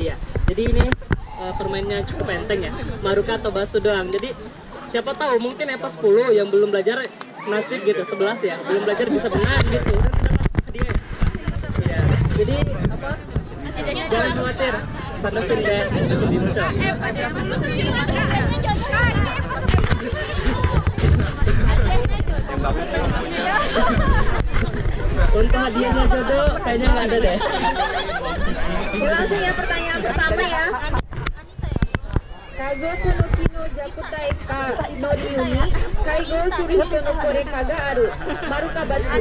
dia. Jadi ini permainnya cukup enteng ya, Maruka atau Batsu doang. Jadi siapa tahu mungkin EPA 10 yang belum belajar nasib gitu, 11 ya, belum belajar bisa benar gitu. Dia ya. Jadi apa? Jangan khawatir, pantasin deh cukup bisa. Untuk hadiahnya jodoh kayaknya nggak ada deh. Langsung ya pertanyaan pertama ya. Kazo kono kino jakutai ka noriyumi kaigo surihito no kore ka ga aru. Maruka Batsu.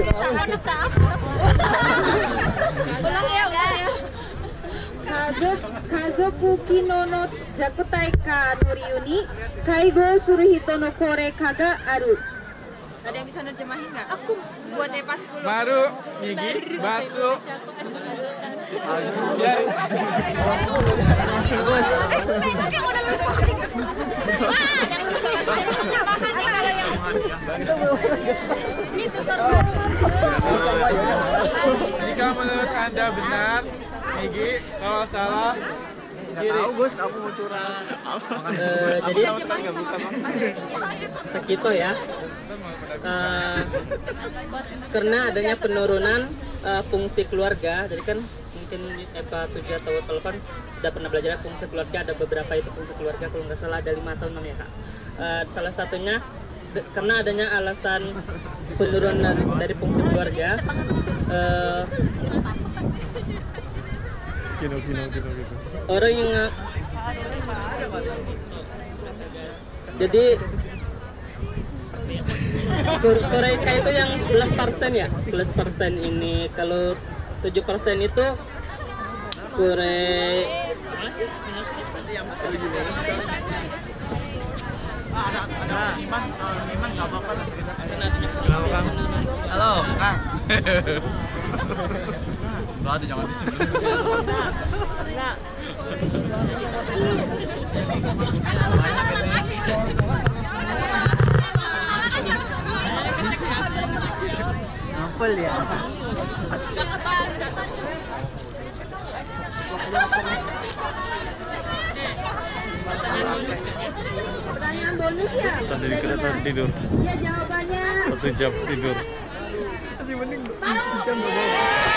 Ulang ya. Kazoku kino no jakutai ka noriyumi kaigo surihito no kore ka ga aru. Ada yang bisa nerjemahin nggak? Aku buat EPA 10. Maru, Migi, Batsu. Ya. Bagus. Jika menurut Anda benar, Migi, kalau salah Tahu Gus, kamu mau curang. Jadi segitu ya. Karena adanya penurunan fungsi keluarga, jadi kan mungkin EPA 7 atau 8 sudah pernah belajar fungsi keluarga, ada beberapa itu fungsi keluarga, kalau nggak salah ada 5 atau 6 ya Kak. Salah satunya karena adanya alasan penurunan dari fungsi keluarga, orang yang jadi Korea itu yang 11% ya, 11% ini. Kalau 7% itu Korea. Ada Iman nggak apa-apa lah kita. Halo Kang. Enggak tuh jangan disebut. Enggak. Nampel ya. Pertanyaan bonus ya. tadi kereta tidur. Ya jawabannya. 1 jam tidur. Masih mending 1 jam.